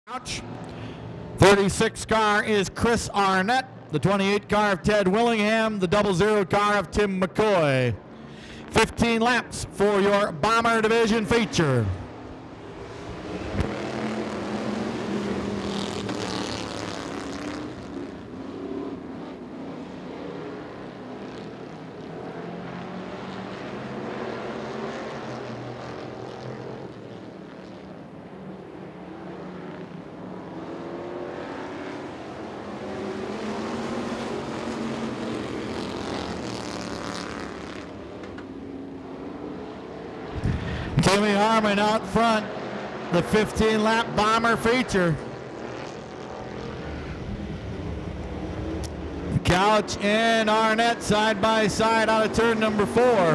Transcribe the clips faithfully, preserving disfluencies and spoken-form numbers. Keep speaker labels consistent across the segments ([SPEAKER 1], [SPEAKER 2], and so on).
[SPEAKER 1] Ouch. thirty-six car is Chris Arnett. The twenty-eight car of Ted Willingham. The double zero car of Tim McCoy. fifteen laps for your Bomber Division feature. Timmy Harmon out front, the fifteen lap Bomber feature. Couch and Arnett side by side out of turn number four.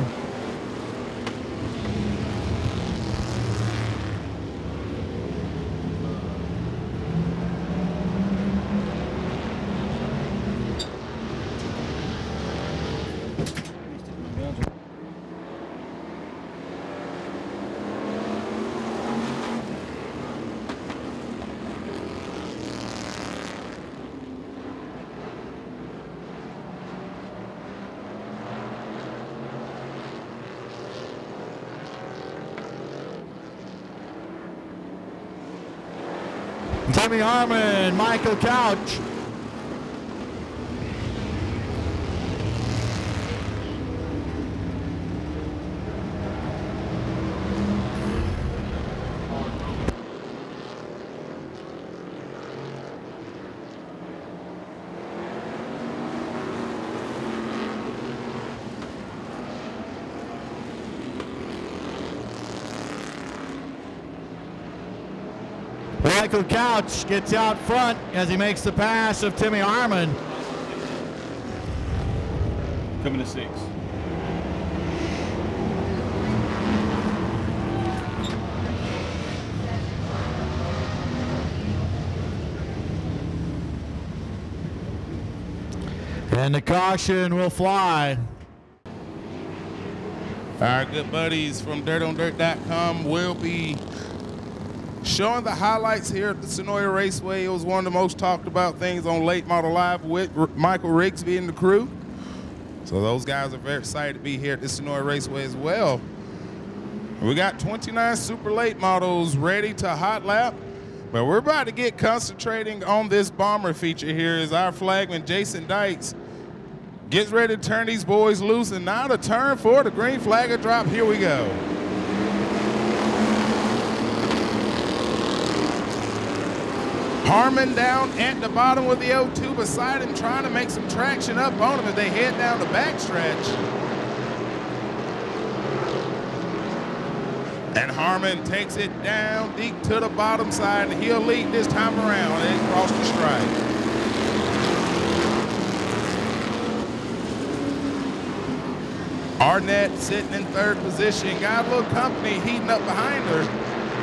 [SPEAKER 1] Timmy Harmon, Michael Couch. Michael Couch gets out front as he makes the pass of Timmy Harmon.
[SPEAKER 2] Coming to six.
[SPEAKER 1] And the caution will fly.
[SPEAKER 3] Our good buddies from dirt on dirt dot com will be showing the highlights here at the Senoia Raceway. It was one of the most talked about things on Late Model Live with R Michael Rigsby and the crew. So those guys are very excited to be here at the Senoia Raceway as well. We got twenty-nine super late models ready to hot lap, but we're about to get concentrating on this Bomber feature here as our flagman Jason Dykes gets ready to turn these boys loose. And now to turn four, the green flag will drop. Here we go. Harmon down at the bottom with the O two beside him, trying to make some traction up on him as they head down the backstretch. And Harmon takes it down deep to the bottom side, and he'll lead this time around and across the stripe. Arnett sitting in third position, got a little company heating up behind her.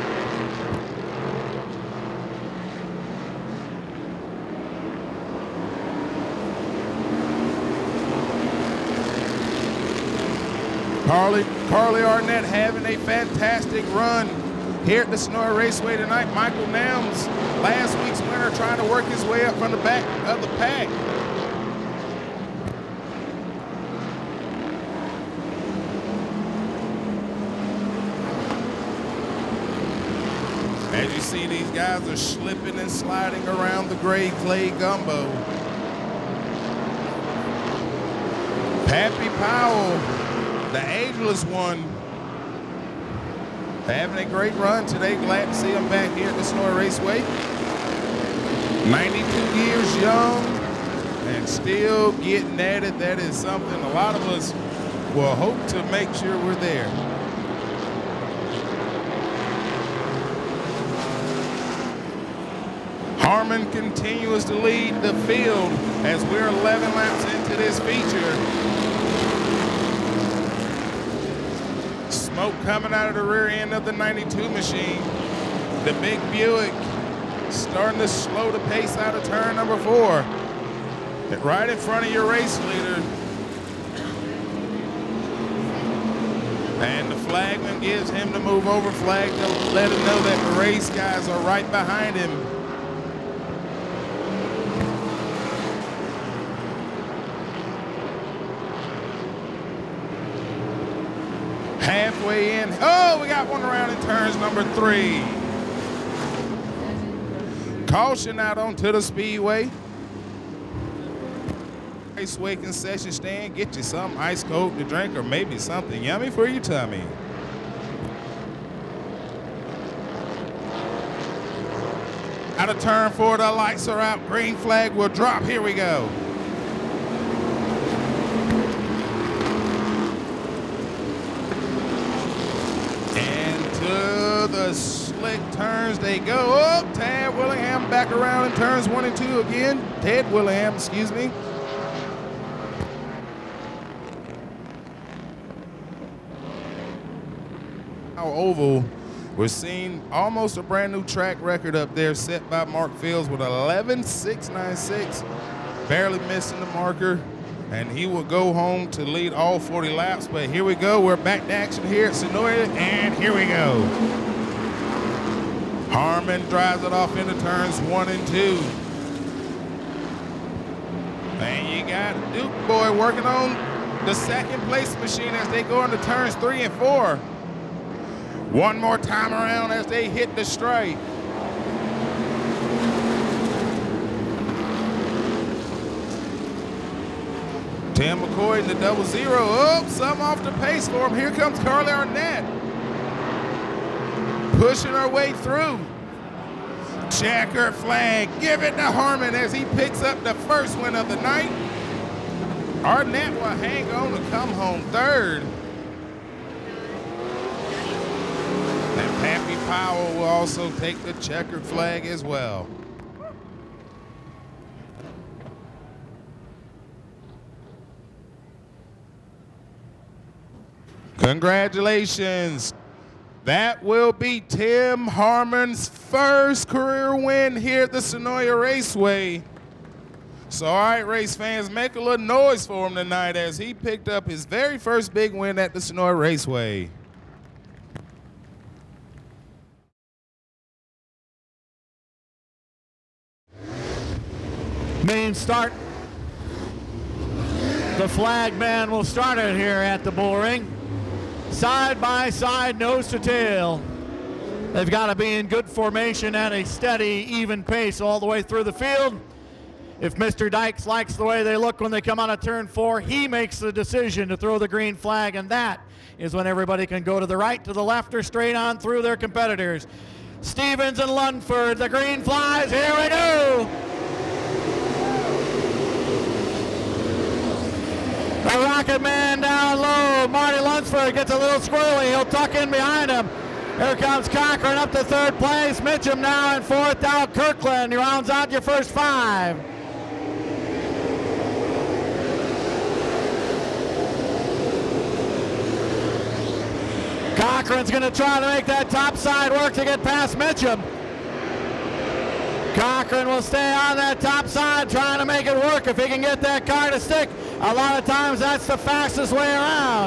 [SPEAKER 3] Carly, Carly Arnett having a fantastic run here at the Senoia Raceway tonight. Michael Nelms, last week's winner, trying to work his way up from the back of the pack. As you see, these guys are slipping and sliding around the gray clay gumbo. Pappy Powell, the ageless one, having a great run today. Glad to see him back here at the Senoia Raceway. ninety-two years young and still getting at it. That is something a lot of us will hope to make sure we're there. Harmon continues to lead the field as we're eleven laps into this feature. Smoke coming out of the rear end of the ninety-two machine. The big Buick starting to slow the pace out of turn number four. Right in front of your race leader. And the flagman gives him to move over flag to let him know that the race guys are right behind him. halfway in. Oh, we got one around in turns number three. Caution out onto the Speedway. Raceway concession stand, get you some ice cold to drink or maybe something yummy for your tummy. Out of turn four, the lights are out. Green flag will drop. Here we go. And to the slick turns they go. Oh, Tad Willingham back around in turns one and two again. Ted Willingham, excuse me. Now oval. We're seeing almost a brand new track record up there set by Mark Fields with eleven six ninety-six, barely missing the marker, and he will go home to lead all forty laps. But here we go, we're back to action here at Senoia, and here we go. Harmon drives it off into turns one and two. And you got Duke Boy working on the second place machine as they go into turns three and four. One more time around as they hit the straight. Tim McCoy in the double zero. Oh, some off the pace for him. Here comes Carly Arnett. Pushing her way through. Checker flag. Give it to Harmon as he picks up the first win of the night. Arnett will hang on to come home third. And Pappy Powell will also take the checkered flag as well. Congratulations. That will be Tim Harmon's first career win here at the Senoia Raceway. So, all right, race fans, make a little noise for him tonight as he picked up his very first big win at the Senoia Raceway.
[SPEAKER 1] Main start. The flag man will start it here at the bull ring. Side by side, nose to tail. They've got to be in good formation at a steady, even pace all the way through the field. If Mister Dykes likes the way they look when they come out of turn four, he makes the decision to throw the green flag, and that is when everybody can go to the right, to the left, or straight on through their competitors. Stevens and Lundford, the green flies, here we go! The Rocket Man down low. Marty Lunsford gets a little squirrely. He'll tuck in behind him. Here comes Cochran up to third place. Mitchum now in fourth. Dow Kirkland rounds out your first five. Cochran's going to try to make that top side work to get past Mitchum. Cochran will stay on that top side trying to make it work if he can get that car to stick. A lot of times that's the fastest way around.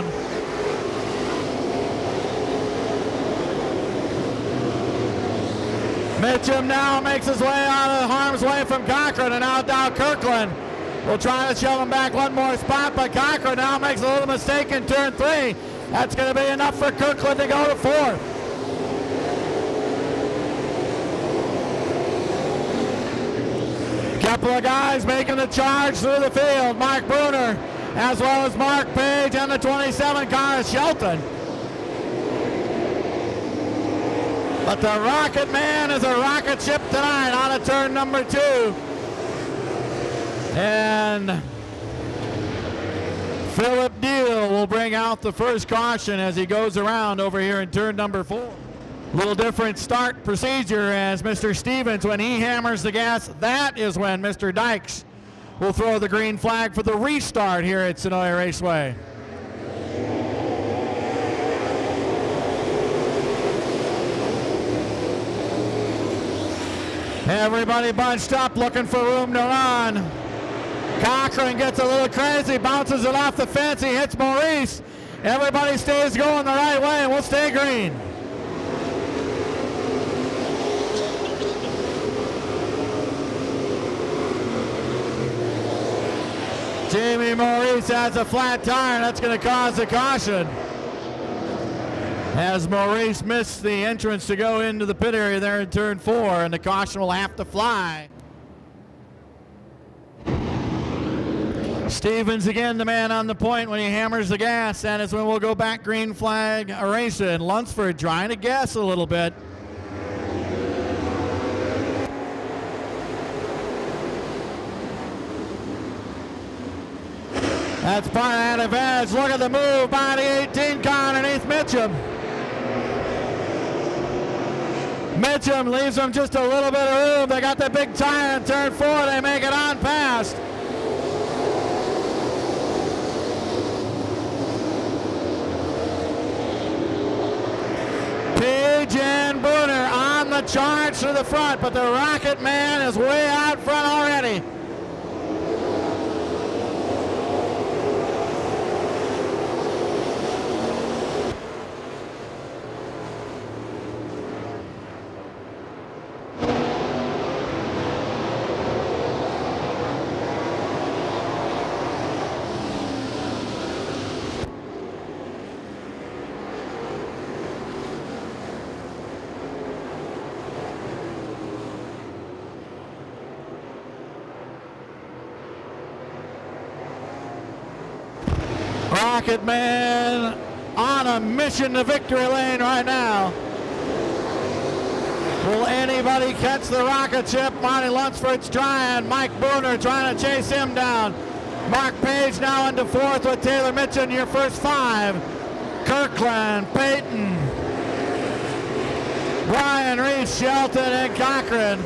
[SPEAKER 1] Mitchum now makes his way out of harm's way from Cochran, and now Dow Kirkland will try to shove him back one more spot, but Cochran now makes a little mistake in turn three. That's going to be enough for Kirkland to go to fourth. Couple of guys making the charge through the field. Mark Bruner, as well as Mark Page, and the twenty-seven car is Shelton. But the Rocket Man is a rocket ship tonight on a turn number two. And Philip Deal will bring out the first caution as he goes around over here in turn number four. Little different start procedure as Mister Stevens, when he hammers the gas, that is when Mister Dykes will throw the green flag for the restart here at Senoia Raceway. Everybody bunched up looking for room to run. Cochran gets a little crazy, bounces it off the fence, he hits Maurice. Everybody stays going the right way and we'll stay green. Jamie Maurice has a flat tire, and that's going to cause a caution. As Maurice missed the entrance to go into the pit area there in turn four, and the caution will have to fly. Stevens again the man on the point when he hammers the gas, and it's when we'll go back green flag racing. Lunsford trying to guess a little bit. That's part out of edge. Look at the move by the eighteen car underneath Mitchum. Mitchum leaves them just a little bit of room. They got the big tire in turn four. They make it on past. Page and Bruner on the charge to the front, but the Rocket Man is way out front already. Rocket Man on a mission to victory lane right now. Will anybody catch the rocket ship? Marty Lunsford's trying. Mike Bruner trying to chase him down. Mark Page now into fourth with Taylor Mitchum, your first five. Kirkland, Payton, Brian Reese, Shelton, and Cochran.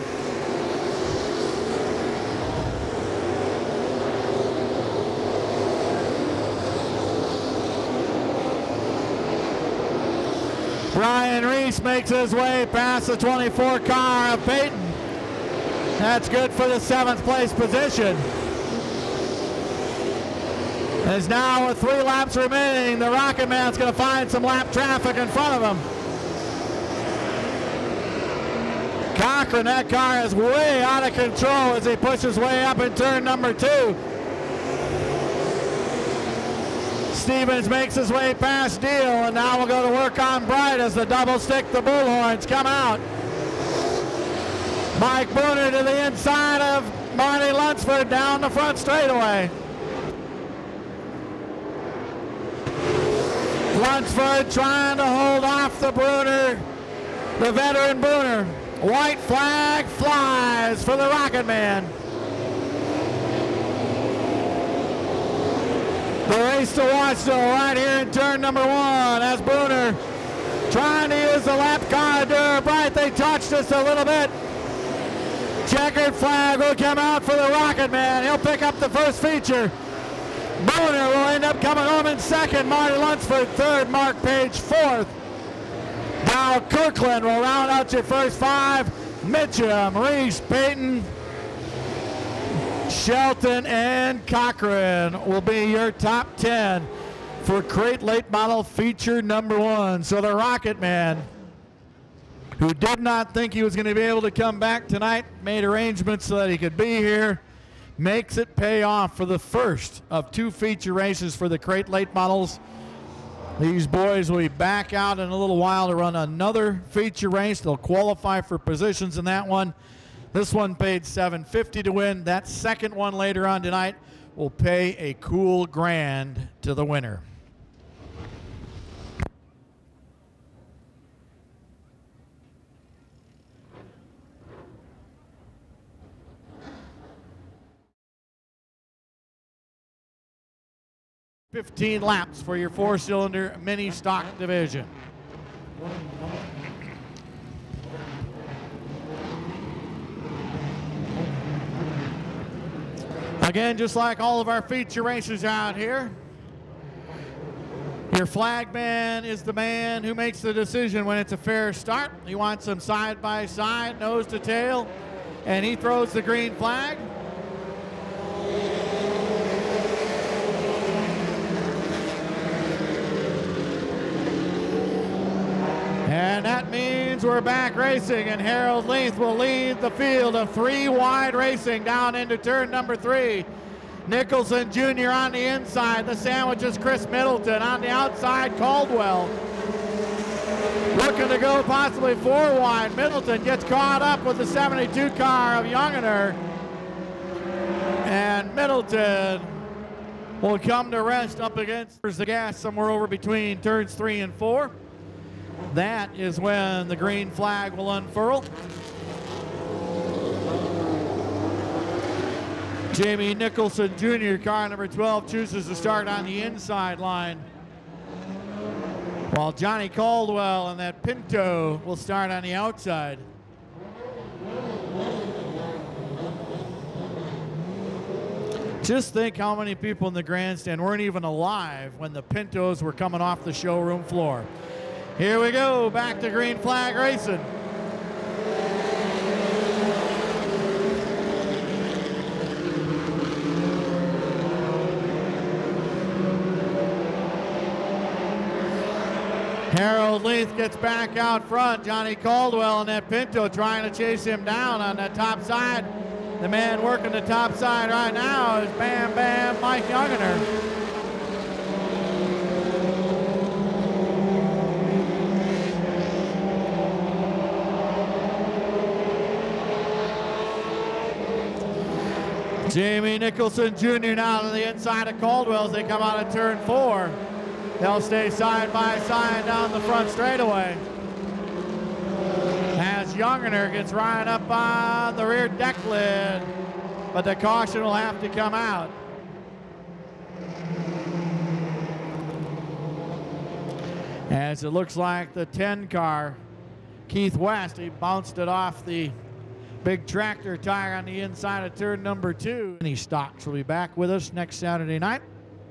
[SPEAKER 1] Brian Reese makes his way past the twenty-four car of Payton. That's good for the seventh place position. As now with three laps remaining, the Rocket Man's going to find some lap traffic in front of him. Cochran, that car is way out of control as he pushes way up in turn number two. Stevens makes his way past Deal, and now we'll go to work on Bright as the double stick, the bullhorns come out. Mike Bruner to the inside of Marty Lunsford down the front straightaway. Lunsford trying to hold off the Bruner, the veteran Bruner. White flag flies for the Rocket Man. The race to watch though right here in turn number one as Bruner trying to use the lap car to Bright. They touched just a little bit. Checkered flag will come out for the Rocket Man. He'll pick up the first feature. Bruner will end up coming home in second. Marty Lunsford third. Mark Page fourth. Now Kirkland will round out your first five. Mitchum, Reese, Payton, Shelton, and Cochran will be your top ten for Crate Late Model feature number one. So the Rocket Man, who did not think he was going to be able to come back tonight, made arrangements so that he could be here, makes it pay off for the first of two feature races for the Crate Late Models. These boys will be back out in a little while to run another feature race. They'll qualify for positions in that one. This one paid seven fifty to win. That second one later on tonight will pay a cool grand to the winner. fifteen laps for your four-cylinder mini stock division. Again, just like all of our feature races out here, your flag man is the man who makes the decision when it's a fair start. He wants them side by side, nose to tail, and he throws the green flag. And that means we're back racing, and Harold Leith will lead the field of three wide racing down into turn number three. Nicholson Junior on the inside. The sandwich is Chris Middleton. On the outside, Caldwell. looking to go possibly four wide. Middleton gets caught up with the seventy-two car of Youngener. And Middleton will come to rest up against the gas somewhere over between turns three and four. That is when the green flag will unfurl. Jamie Nicholson Junior, car number twelve, chooses to start on the inside line, while Johnny Caldwell and that Pinto will start on the outside. Just think how many people in the grandstand weren't even alive when the Pintos were coming off the showroom floor. Here we go, back to green flag racing. Harold Leith gets back out front. Johnny Caldwell and that Pinto trying to chase him down on that top side. The man working the top side right now is Bam Bam Mike Youngener. Jamie Nicholson Junior now to the inside of Caldwell as they come out of turn four. They'll stay side by side down the front straightaway. As Youngener gets right up on the rear deck lid, but the caution will have to come out. As it looks like the ten car, Keith West, he bounced it off the big tractor tire on the inside of turn number two. Any stocks will be back with us next Saturday night.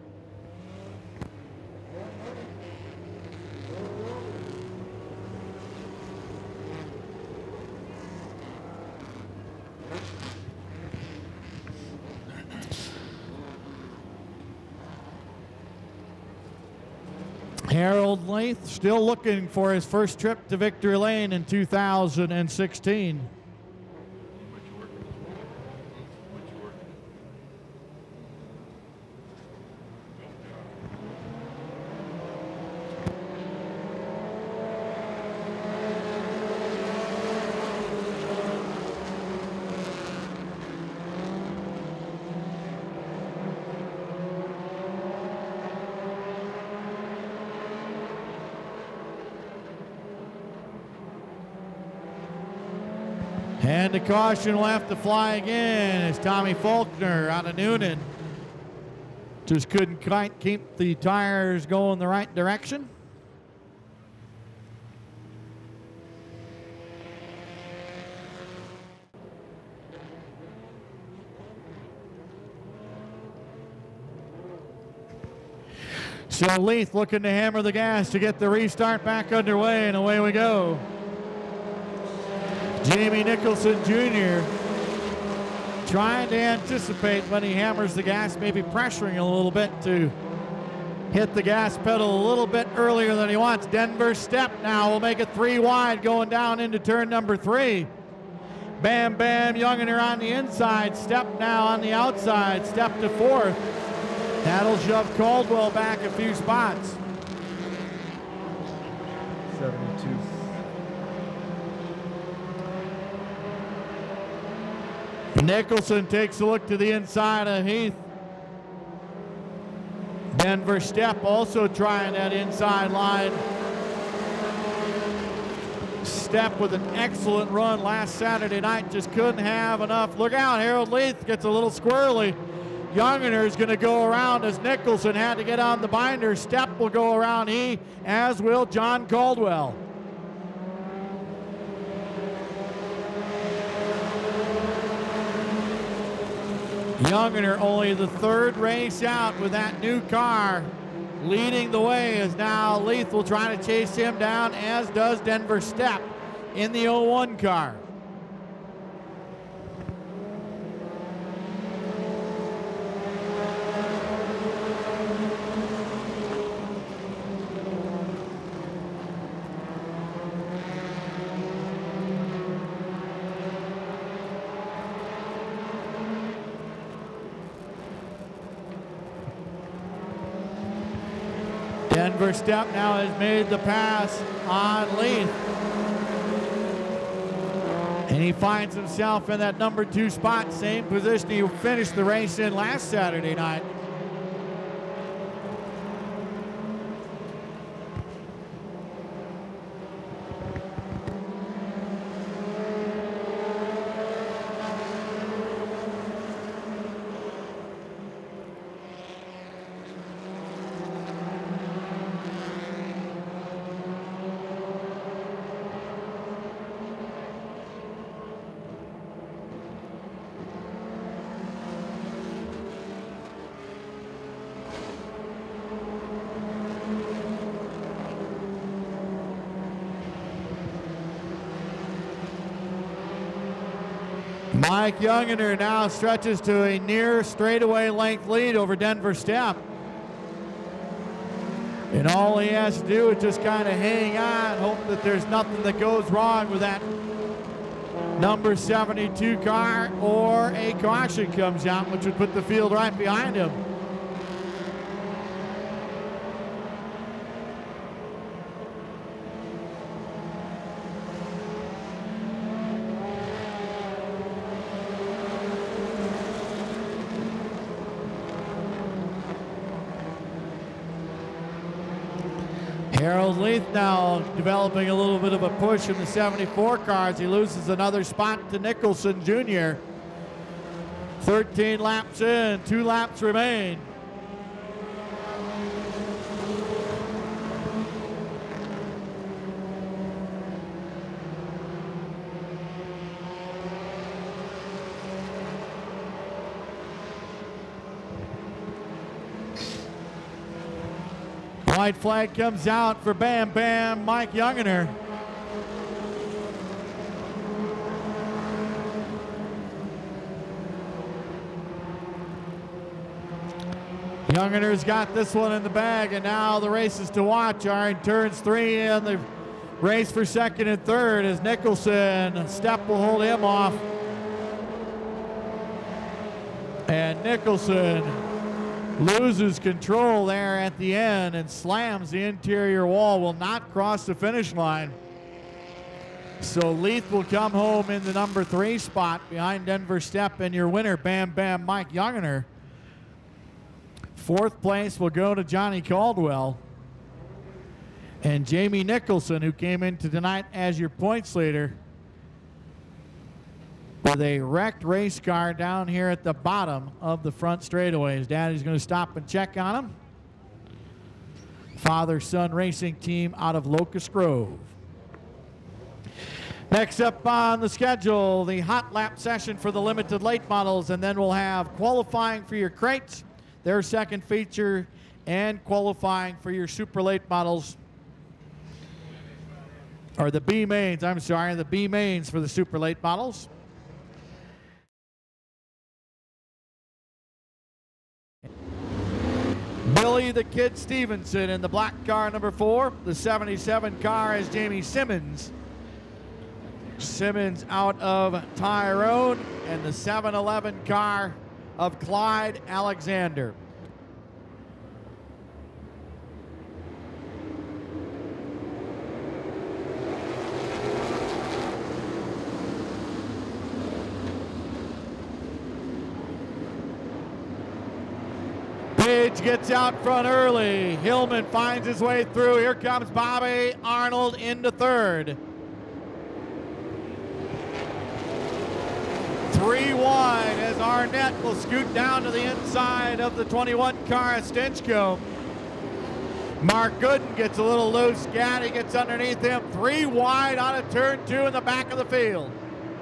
[SPEAKER 1] Harold Leith still looking for his first trip to victory lane in two thousand sixteen. And the caution will have to fly again as Tommy Faulkner out of Noonan just couldn't quite keep the tires going the right direction. So Leith looking to hammer the gas to get the restart back underway, and away we go. Jamie Nicholson Junior trying to anticipate when he hammers the gas, maybe pressuring a little bit to hit the gas pedal a little bit earlier than he wants. Denver Step now will make it three wide going down into turn number three. Bam Bam Youngener on the inside, Step now on the outside, Step to fourth. That'll shove Caldwell back a few spots.
[SPEAKER 2] seventy-two.
[SPEAKER 1] Nicholson takes a look to the inside of Heath. Denver Step also trying that inside line. Step with an excellent run last Saturday night, just couldn't have enough. Look out, Harold Leith gets a little squirrely. Youngener is going to go around as Nicholson had to get on the binder. Step will go around he, as will John Caldwell. Youngener only the third race out with that new car leading the way, as now Leith will try to chase him down, as does Denver Step in the oh one car. Denver Step now has made the pass on Leith. And he finds himself in that number two spot, same position he finished the race in last Saturday night. Mike Youngener now stretches to a near straightaway length lead over Denver Step. And all he has to do is just kind of hang on, hope that there's nothing that goes wrong with that number seventy-two car, or a caution comes out, which would put the field right behind him. Harold Leith now developing a little bit of a push in the seventy-four cars. He loses another spot to Nicholson Junior thirteen laps in, two laps remain. White flag comes out for Bam Bam Mike Youngener. Youngener's got this one in the bag, and now the races to watch are in turns three and the race for second and third as Nicholson Step will hold him off. And Nicholson loses control there at the end and slams the interior wall, will not cross the finish line. So Leith will come home in the number three spot behind Denver Step, and your winner, Bam Bam Mike Youngener. Fourth place will go to Johnny Caldwell. And Jamie Nicholson, who came into tonight as your points leader, with a wrecked race car down here at the bottom of the front straightaway. His daddy's going to stop and check on him. Father-son racing team out of Locust Grove. Next up on the schedule, the hot lap session for the limited late models, and then we'll have qualifying for your crates, their second feature, and qualifying for your super late models, or the B mains, I'm sorry, the B mains for the super late models. Billy the Kid Stevenson in the black car number four. The seventy-seven car is Jamie Simmons. Simmons out of Tyrone, and the seven eleven car of Clyde Alexander. Page gets out front early. Hillman finds his way through. Here comes Bobby Arnold into third. Three wide as Arnett will scoot down to the inside of the twenty-one car at Stinchcombe. Mark Gooden gets a little loose. Gaddy gets underneath him. Three wide out of turn two in the back of the field.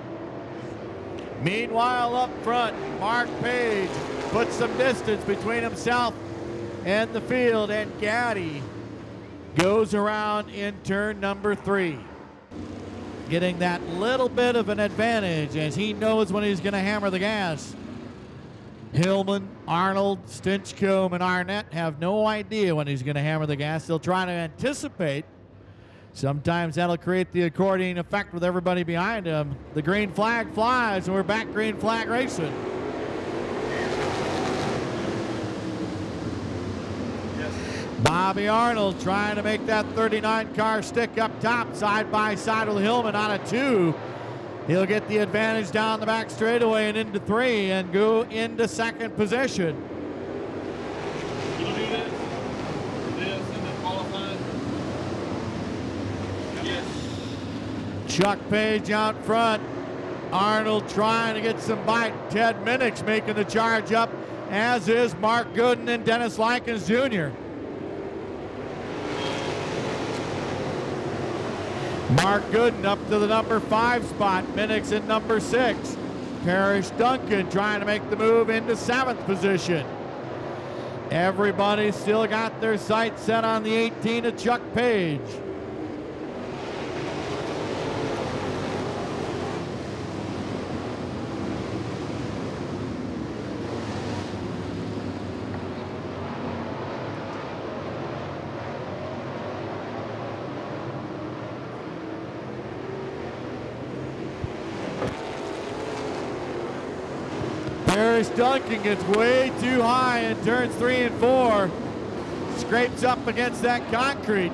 [SPEAKER 1] Meanwhile, up front, Mark Page puts some distance between himself and the field, and Gaddy goes around in turn number three, getting that little bit of an advantage as he knows when he's going to hammer the gas. Hillman, Arnold, Stinchcombe, and Arnett have no idea when he's going to hammer the gas. They'll try to anticipate. Sometimes that'll create the accordion effect with everybody behind him. The green flag flies, and we're back green flag racing. Bob Bobby Arnold trying to make that thirty-nine car stick up top, side by side with Hillman on a two. He'll get the advantage down the back straightaway and into three and go into second position.
[SPEAKER 2] You do this, this, and then qualifying. Yes.
[SPEAKER 1] Chuck Page out front. Arnold trying to get some bite. Ted Minnick's making the charge up, as is Mark Gooden and Dennis Likens Junior Mark Gooden up to the number five spot. Minnick's in number six. Parrish Duncan trying to make the move into seventh position. Everybody still got their sights set on the eighteen of Chuck Page. Parrish Duncan gets way too high in turns three and four. Scrapes up against that concrete.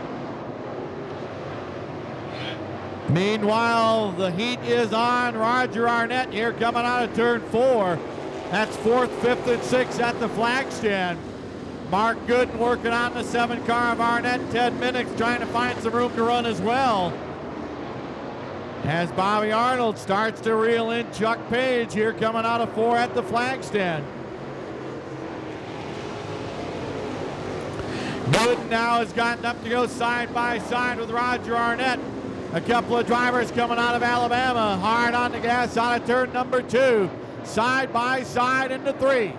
[SPEAKER 1] Meanwhile, the heat is on. Roger Arnett here coming out of turn four. That's fourth, fifth, and sixth at the flag stand. Mark Gooden working on the seven car of Arnett. Ted Minnick trying to find some room to run as well. As Bobby Arnold starts to reel in Chuck Page here coming out of four at the flag stand. Gooden now has gotten up to go side by side with Roger Arnett. A couple of drivers coming out of Alabama, hard on the gas out of turn number two. Side by side into three.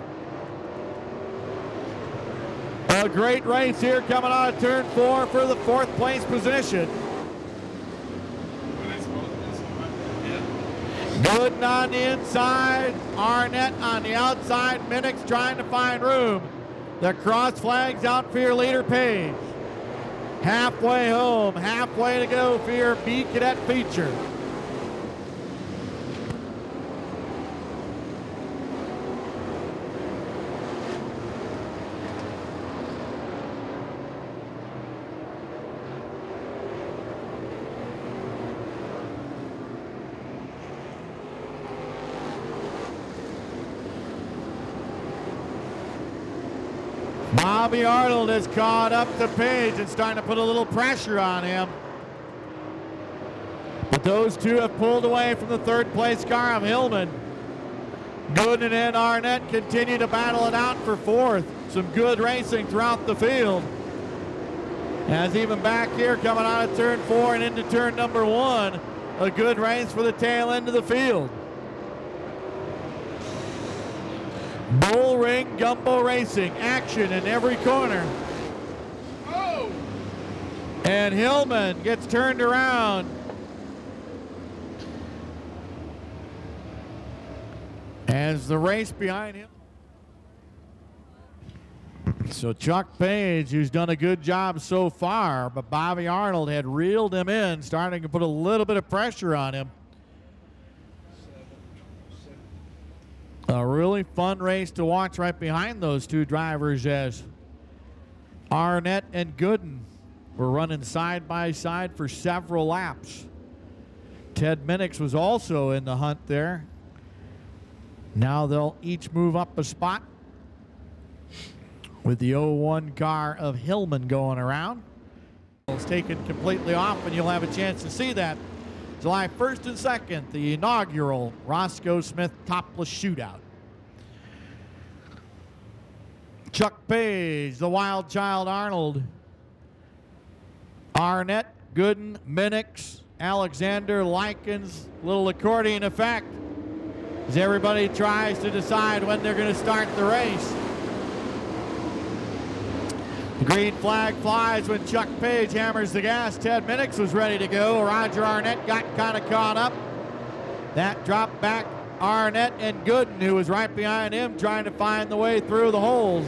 [SPEAKER 1] A great race here coming out of turn four for the fourth place position. Gooden on the inside, Arnett on the outside. Minnick's trying to find room. The cross flag's out for your leader, Page. Halfway home, halfway to go for your B-Cadet feature. Bobby Arnold has caught up to Page and starting to put a little pressure on him. But those two have pulled away from the third place car of Hillman. Gooden and Arnett continue to battle it out for fourth. Some good racing throughout the field. As even back here coming out of turn four and into turn number one, a good race for the tail end of the field. Bull Ring Gumbo Racing, action in every corner.
[SPEAKER 2] Oh!
[SPEAKER 1] And Hillman gets turned around. As the race behind him. So Chuck Page, who's done a good job so far, but Bobby Arnold had reeled him in, starting to put a little bit of pressure on him. A really fun race to watch right behind those two drivers as Arnett and Gooden were running side by side for several laps. Ted Minnick was also in the hunt there. Now they'll each move up a spot with the oh one car of Hillman going around. It's taken completely off, and you'll have a chance to see that July first and second, the inaugural Roscoe Smith Topless Shootout. Chuck Page, the Wild Child Arnold, Arnett, Gooden, Minnick, Alexander, Likens, little accordion effect as everybody tries to decide when they're going to start the race. The green flag flies when Chuck Page hammers the gas. Ted Minnick was ready to go. Roger Arnett got kind of caught up. That dropped back Arnett and Gooden, who was right behind him, trying to find the way through the holes.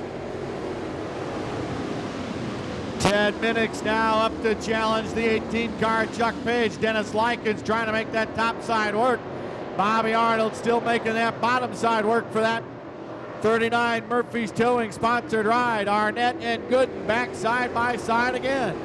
[SPEAKER 1] Ted Minnick now up to challenge the eighteen car Chuck Page. Dennis Likens trying to make that top side work. Bobby Arnold still making that bottom side work for that thirty-nine Murphy's Towing sponsored ride. Arnett and Gooden back side by side again.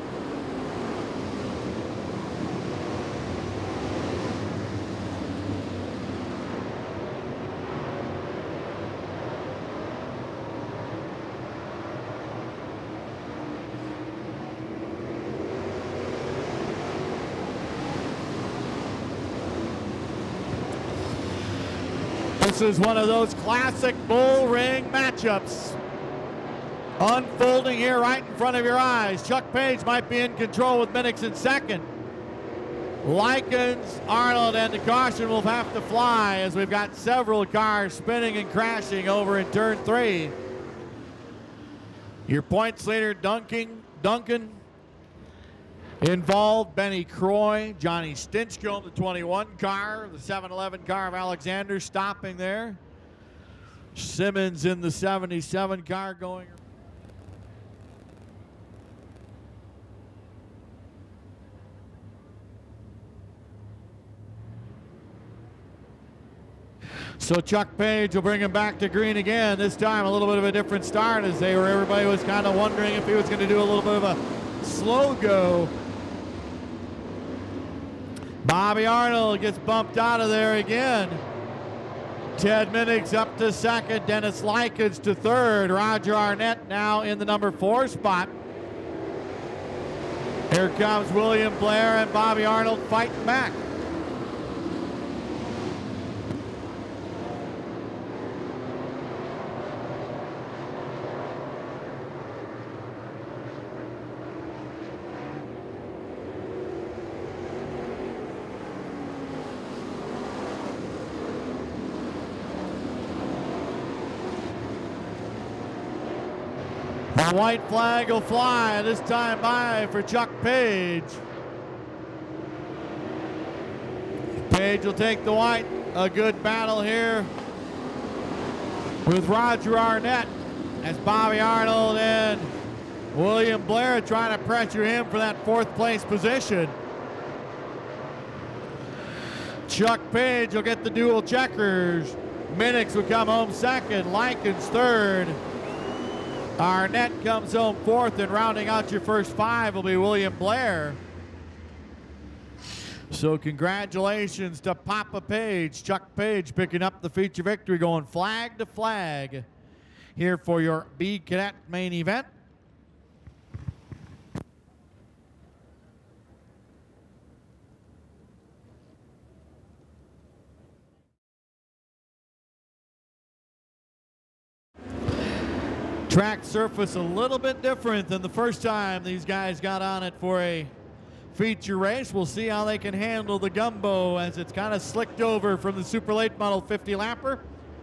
[SPEAKER 1] This is one of those classic bull ring matchups unfolding here right in front of your eyes. Chuck Page might be in control with Minix in second. Likens, Arnold, and the caution will have to fly as we've got several cars spinning and crashing over in turn three. Your points leader, Duncan, Duncan involved, Benny Croy, Johnny Stinchcomb, the twenty-one car, the seven eleven car of Alexander stopping there. Simmons in the seventy-seven car going. So Chuck Page will bring him back to green again. This time a little bit of a different start as they were, everybody was kind of wondering if he was going to do a little bit of a slow go. Bobby Arnold gets bumped out of there again. Ted Minix up to second. Dennis Likens to third. Roger Arnett now in the number four spot. Here comes William Blair and Bobby Arnold fighting back. The white flag will fly, this time by for Chuck Page. Page will take the white. A good battle here with Roger Arnett as Bobby Arnold and William Blair trying to pressure him for that fourth place position. Chuck Page will get the dual checkers. Minix will come home second. Likens third. Arnett comes home fourth, and rounding out your first five will be William Blair. So congratulations to Papa Page. Chuck Page picking up the feature victory, going flag to flag here for your B-Cadet main event. Track surface a little bit different than the first time these guys got on it for a feature race. We'll see how they can handle the gumbo as it's kind of slicked over from the super late model fifty lapper.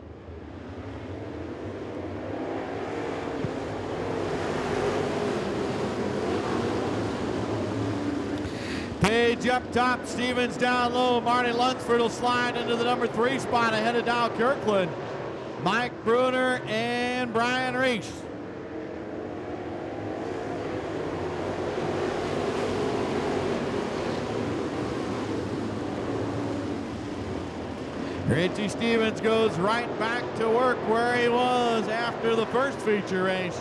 [SPEAKER 1] Page up top, Stevens down low. Marty Lunsford will slide into the number three spot ahead of Dow Kirkland. Mike Bruner and Brian Reese. Richie Stevens goes right back to work where he was after the first feature race.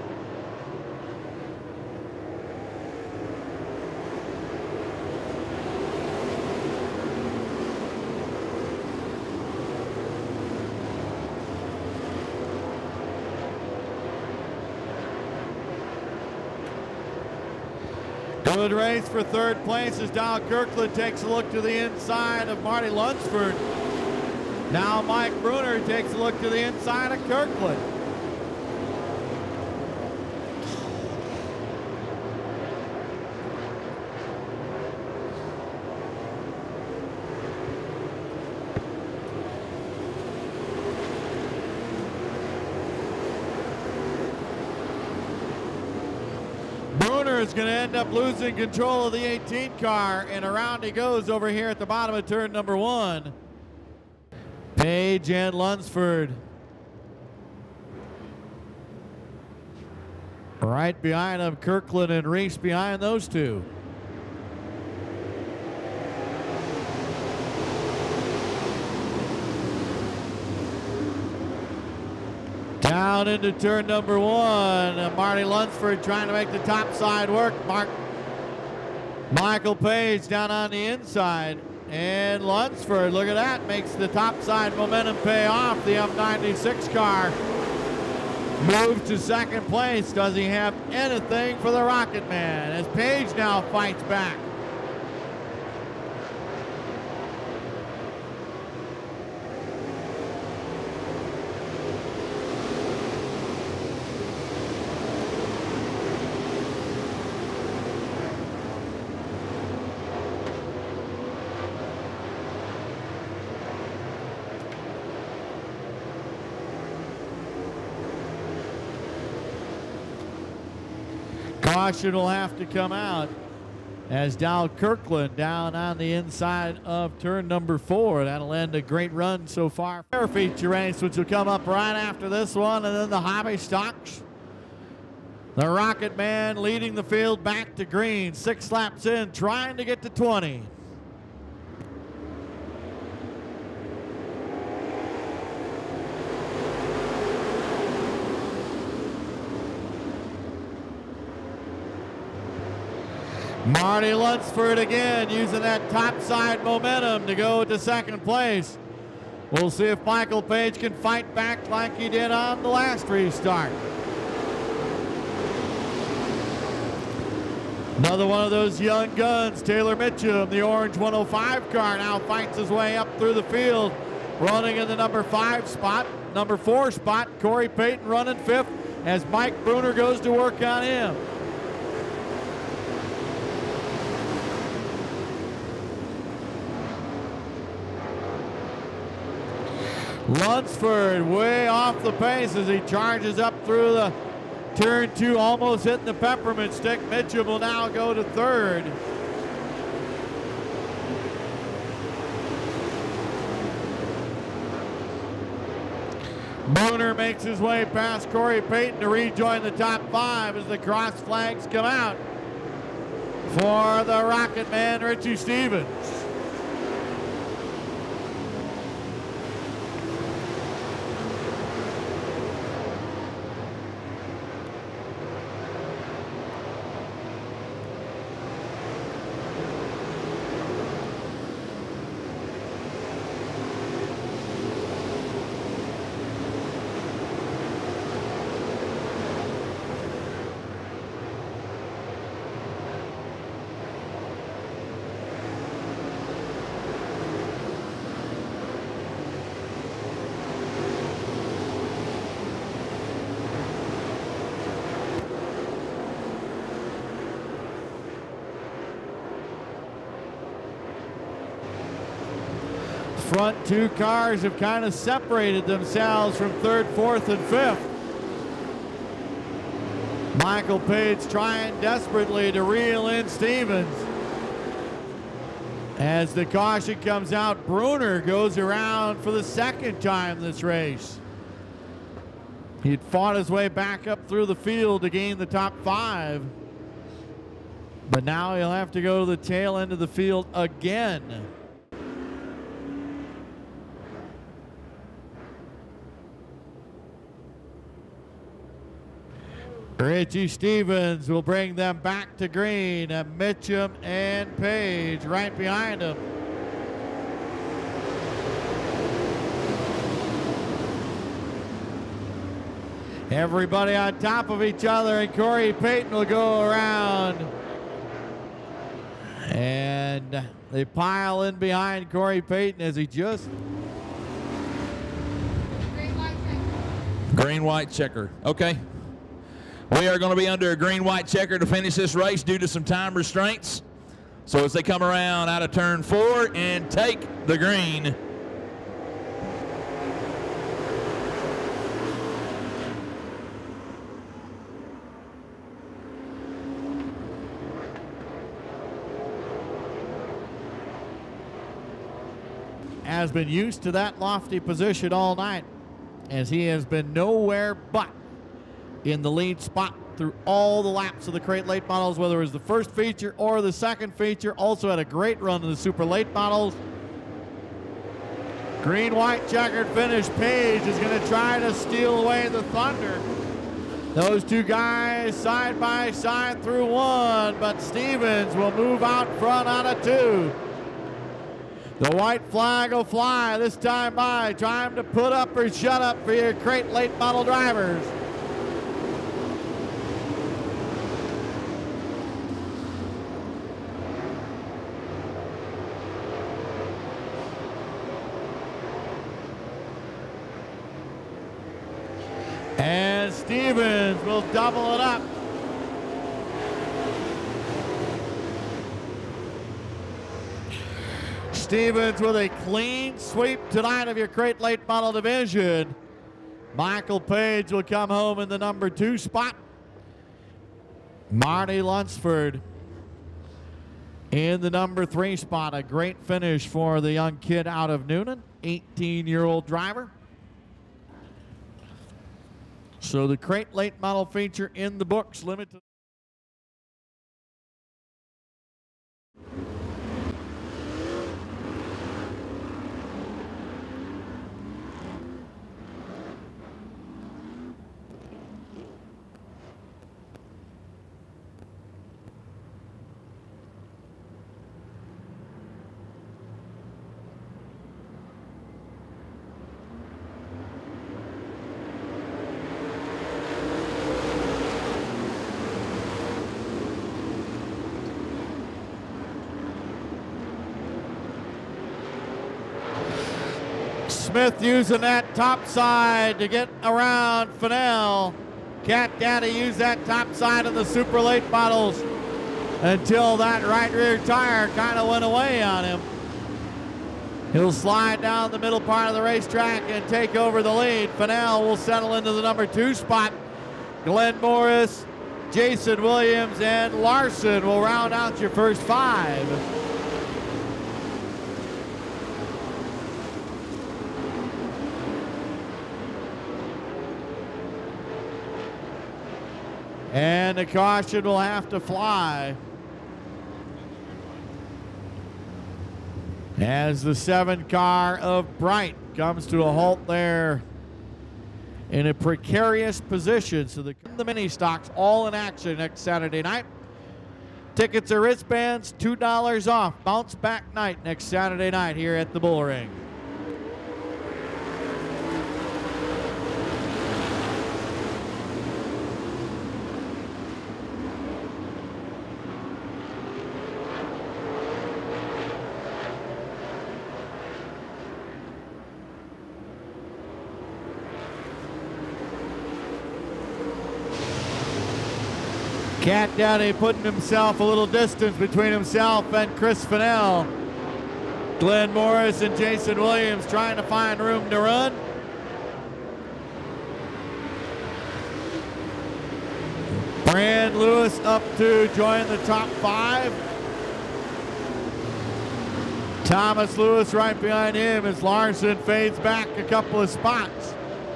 [SPEAKER 1] Good race for third place as Dow Kirkland takes a look to the inside of Marty Lunsford. Now Mike Bruner takes a look to the inside of Kirkland. Bruner is going to end up losing control of the eighteen car, and around he goes over here at the bottom of turn number one. Page and Lunsford right behind them. Kirkland and Reese behind those two. Down into turn number one. Uh, Marty Lunsford trying to make the top side work. Mark Michael Page down on the inside. And Lunsford, look at that, makes the top side momentum pay off. The F ninety-six car moves to second place. Does he have anything for the Rocket Man as Page now fights back? Caution will have to come out as Dow Kirkland down on the inside of turn number four. That'll end a great run so far. Fair feature race, which will come up right after this one, and then the hobby stocks. The Rocket Man leading the field back to green. Six laps in, trying to get to twenty. Marty Lunsford again using that top side momentum to go to second place. We'll see if Michael Page can fight back like he did on the last restart. Another one of those young guns, Taylor Mitchum, the orange one oh five car, now fights his way up through the field, running in the number five spot. Number four spot, Corey Payton running fifth as Mike Bruner goes to work on him. Lunsford way off the pace as he charges up through the turn two, almost hitting the peppermint stick. Mitchum will now go to third. Bruner makes his way past Corey Payton to rejoin the top five as the cross flags come out for the Rocket Man, Richie Stevens. Front two cars have kind of separated themselves from third, fourth, and fifth. Michael Page trying desperately to reel in Stevens. As the caution comes out, Bruner goes around for the second time this race. He'd fought his way back up through the field to gain the top five. But now he'll have to go to the tail end of the field again. Richie Stevens will bring them back to green. And Mitchum and Page right behind him. Everybody on top of each other, and Corey Payton will go around. And they pile in behind Corey Payton as he just...
[SPEAKER 4] Green, white, checker.
[SPEAKER 5] Green, white, checker. Okay. We are going to be under a green, white checker to finish this race due to some time restraints. So as they come around out of turn four and take the green.
[SPEAKER 1] Has been used to that lofty position all night, as he has been nowhere but in the lead spot through all the laps of the crate late models, whether it was the first feature or the second feature. Also had a great run in the super late models. Green, white, checkered finish. Page is going to try to steal away the thunder. Those two guys side by side through one, but Stevens will move out front out of two. The white flag will fly this time by. Time to put up or shut up for your crate late model drivers. And Stevens will double it up. Stevens with a clean sweep tonight of your crate late model division. Michael Page will come home in the number two spot. Marty Lunsford in the number three spot. A great finish for the young kid out of Noonan, eighteen-year-old driver. So the crate late model feature in the books, limited. Smith using that top side to get around Fennell. Cat Daddy used that top side of the super late models until that right rear tire kind of went away on him. He'll slide down the middle part of the racetrack and take over the lead. Fennell will settle into the number two spot. Glenn Morris, Jason Williams, and Larson will round out your first five. And the caution will have to fly as the seven car of Bright comes to a halt there in a precarious position. So the, the mini stocks all in action next Saturday night. Tickets or wristbands, two dollars off. Bounce back night next Saturday night here at the Bull Ring. Cat Daddy putting himself a little distance between himself and Chris Fennell. Glenn Morris and Jason Williams trying to find room to run. Brand Lewis up to join the top five. Thomas Lewis right behind him as Larson fades back a couple of spots.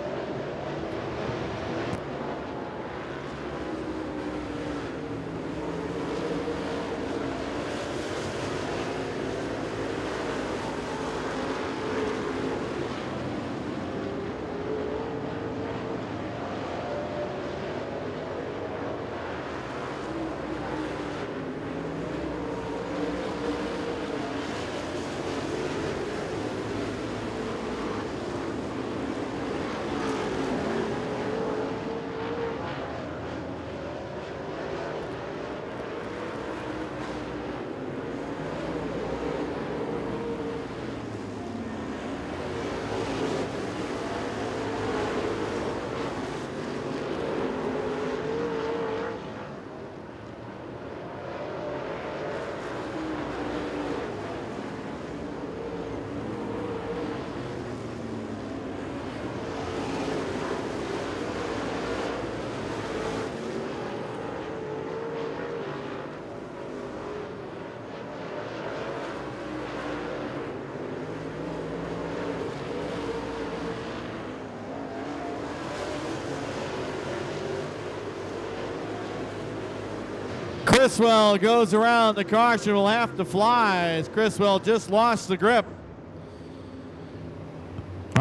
[SPEAKER 1] Criswell goes around. The caution will have to fly as Criswell just lost the grip.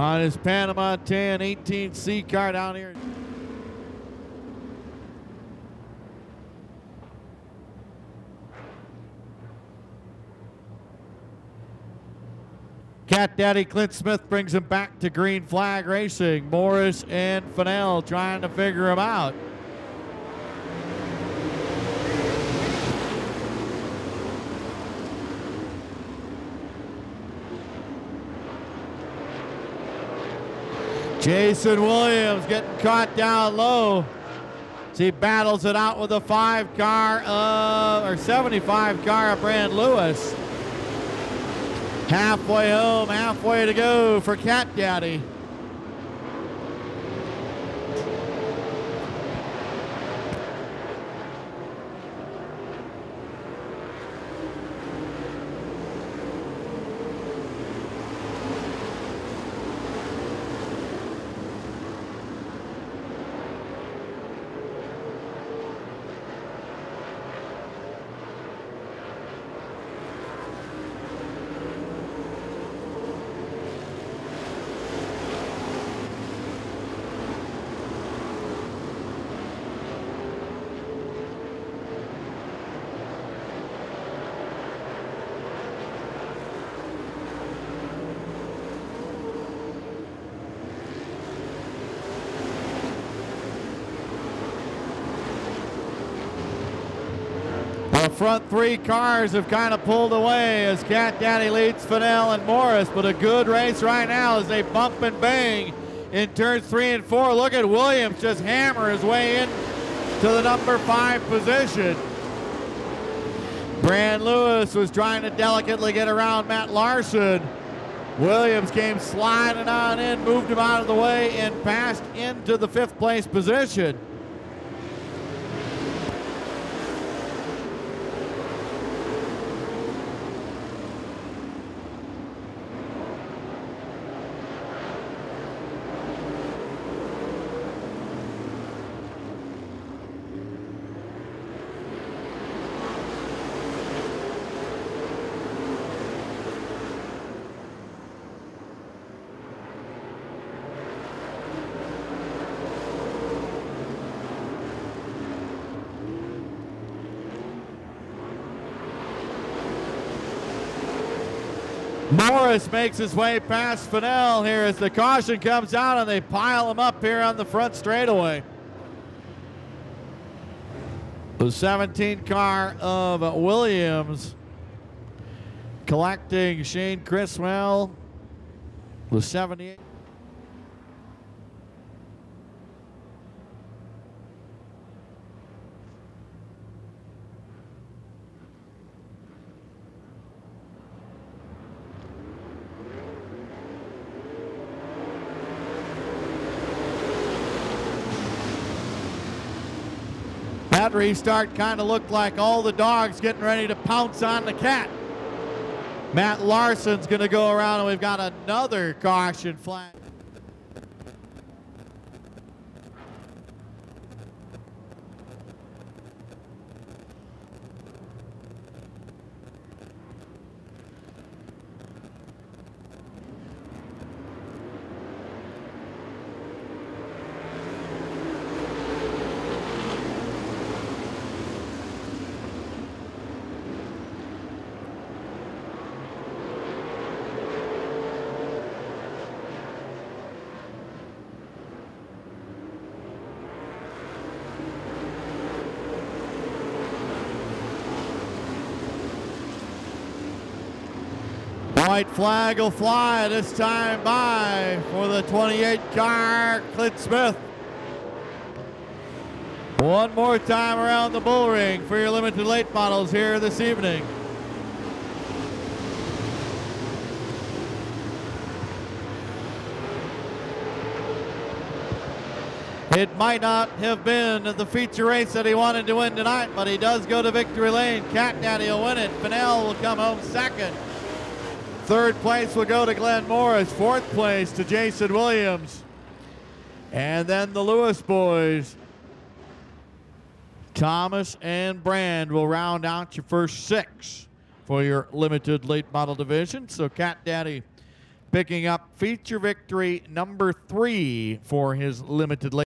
[SPEAKER 1] on his Panama ten eighteen C car down here. Cat Daddy Clint Smith brings him back to green flag racing. Morris and Fennell trying to figure him out. Jason Williams getting caught down low. As he battles it out with a five car, uh, or seventy-five car of Brand Lewis. Halfway home, halfway to go for Cat Daddy. The front three cars have kind of pulled away as Cat Daddy leads Fennell and Morris, but a good race right now as they bump and bang in turns three and four. Look at Williams just hammer his way in to the number five position. Brand Lewis was trying to delicately get around Matt Larson. Williams came sliding on in, moved him out of the way, and passed into the fifth place position. Morris makes his way past Fennell here as the caution comes out and they pile him up here on the front straightaway. The seventeen car of Williams collecting Shane Criswell. The seventy-eight. That restart kind of looked like all the dogs getting ready to pounce on the cat. Matt Larson's going to go around and we've got another caution flag. White flag will fly this time by for the twenty-eight car, Clint Smith. One more time around the bull ring for your limited late models here this evening. It might not have been the feature race that he wanted to win tonight, but he does go to victory lane. Cat Daddy will win it. Fennell will come home second. Third place will go to Glenn Morris. Fourth place to Jason Williams. And then the Lewis boys, Thomas and Brand, will round out your first six for your limited late model division. So Cat Daddy picking up feature victory number three for his limited late.